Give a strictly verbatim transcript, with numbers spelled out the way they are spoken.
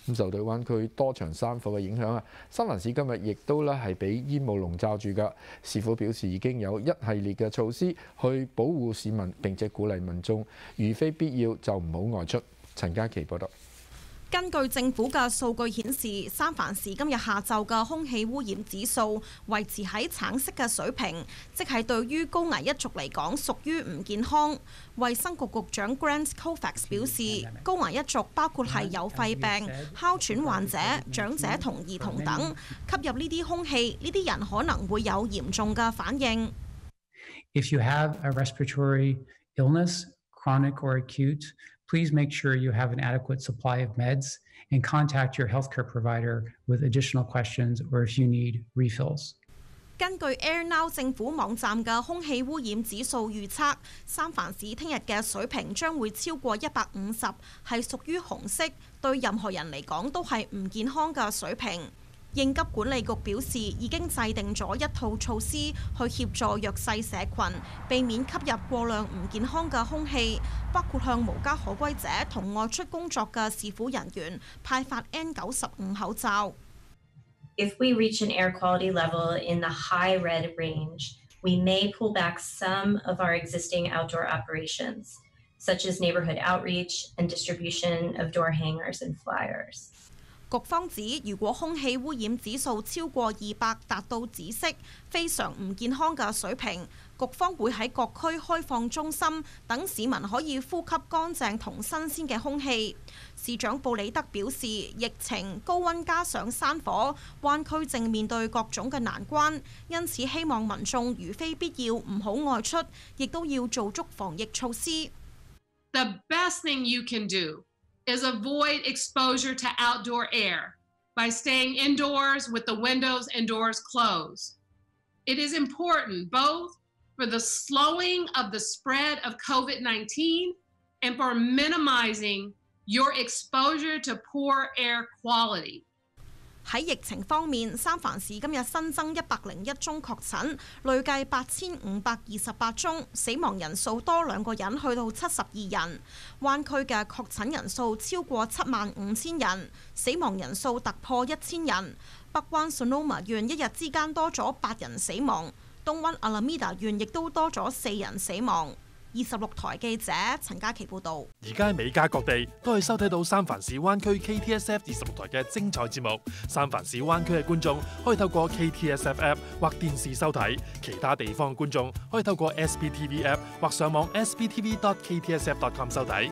咁受到灣區多場山火嘅影響啊，三藩市今日亦都咧係俾煙霧籠罩住㗎。市府表示已經有一系列嘅措施去保護市民，並且鼓勵民眾如非必要就唔好外出。陳嘉琪報道。 根據政府嘅數據顯示，三藩市今日下晝嘅空氣污染指數維持喺橙色嘅水平，即係對於高危一族嚟講屬於唔健康。衛生局局長 Grant Colfax 表示，高危一族包括係有肺病、哮喘患者、長者同兒童等，吸入呢啲空氣，呢啲人可能會有嚴重嘅反應。 If you have a respiratory illness, chronic or acute, please make sure you have an adequate supply of meds and contact your healthcare provider with additional questions or if you need refills. 根據 AirNow 政府網站嘅空氣污染指數預測，三藩市聽日嘅水平將會超過一百五十，係屬於紅色，對任何人嚟講都係唔健康嘅水平。應急管理局表示，已經制定咗一套措施去協助弱勢社群，避免吸入過量唔健康嘅空氣，包括向無家可歸者同外出工作嘅市府人員派發 N 九十五口罩。 If we reach an air quality level in the high red range, we may pull back some of our existing outdoor operations, such as neighborhood outreach and distribution of door hangers and flyers. 局方指，如果空氣污染指數超過二百，達到紫色，非常唔健康嘅水平，局方會喺各區開放中心，等市民可以呼吸乾淨同新鮮嘅空氣。市長布里德表示，疫情、高溫加上山火，灣區正面對各種嘅難關，因此希望民眾如非必要唔好外出，亦都要做足防疫措施。 The best thing you can do is avoid exposure to outdoor air by staying indoors with the windows and doors closed. It is important both for the slowing of the spread of COVID nineteen and for minimizing your exposure to poor air quality. 喺疫情方面，三藩市今日新增一百零一宗確診，累計八千五百二十八宗，死亡人數多兩個人，去到七十二人。灣區嘅確診人數超過七萬五千人，死亡人數突破一千人。北灣 Sonoma 縣一日之間多咗八人死亡，東灣 Alameda 縣亦都多咗四人死亡。二十六台記者陳嘉琪報導。 而家美加各地都可以收睇到三藩市灣區 K T S F 二十六台嘅精彩節目。三藩市灣區嘅觀眾可以透過 K T S F App 或電視收睇，其他地方嘅觀眾可以透過 S B T V App 或上網 S B T V dot K T S F dot com 收睇。